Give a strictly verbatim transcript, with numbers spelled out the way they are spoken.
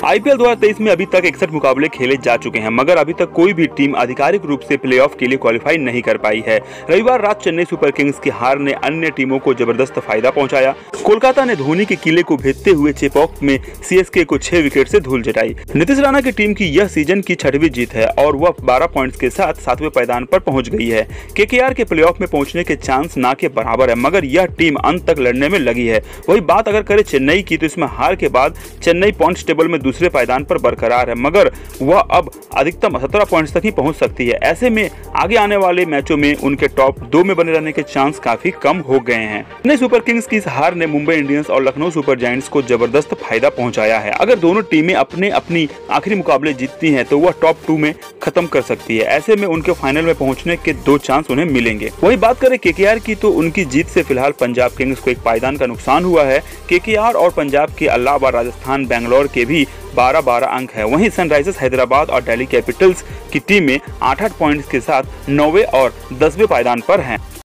IPL दो हज़ार तेईस में अभी तक इकसठ मुकाबले खेले जा चुके हैं, मगर अभी तक कोई भी टीम आधिकारिक रूप से प्लेऑफ के लिए क्वालिफाई नहीं कर पाई है। रविवार रात चेन्नई सुपर किंग्स की हार ने अन्य टीमों को जबरदस्त फायदा पहुंचाया। कोलकाता ने धोनी के किले को भेदते हुए चेपॉक में सीएसके को छह विकेट से धूल चटाई। नीतीश राणा की टीम की यह सीजन की छठवीं जीत है और वह बारह पॉइंट्स के साथ सातवें पायदान पर पहुंच गई है। केकेआर के प्लेऑफ में पहुंचने के चांस ना के बराबर है, मगर यह टीम अंत तक लड़ने में लगी है। वही बात अगर करें चेन्नई की, तो इसमें हार के बाद चेन्नई पॉइंट्स टेबल में दूसरे पायदान पर बरकरार है, मगर वह अब अधिकतम सत्रह पॉइंट्स तक ही पहुंच सकती है। ऐसे में आगे आने वाले मैचों में उनके टॉप दो में बने रहने के चांस काफी कम हो गए हैं। चेन्नई सुपर किंग्स की इस हार ने मुंबई इंडियंस और लखनऊ सुपर जायंट्स को जबरदस्त फायदा पहुंचाया है। अगर दोनों टीमें अपने अपनी आखिरी मुकाबले जीतती हैं तो वह टॉप टू में खत्म कर सकती है। ऐसे में उनके फाइनल में पहुंचने के दो चांस उन्हें मिलेंगे। वही बात करें केकेआर की, तो उनकी जीत से फिलहाल पंजाब किंग्स को एक पायदान का नुकसान हुआ है। केकेआर और पंजाब के अलावा राजस्थान, बेंगलोर के भी बारह बारह अंक है। वहीं सनराइजर्स हैदराबाद और दिल्ली कैपिटल्स की टीमें आठ आठ पॉइंट्स के साथ नौवें और दसवें पायदान पर हैं।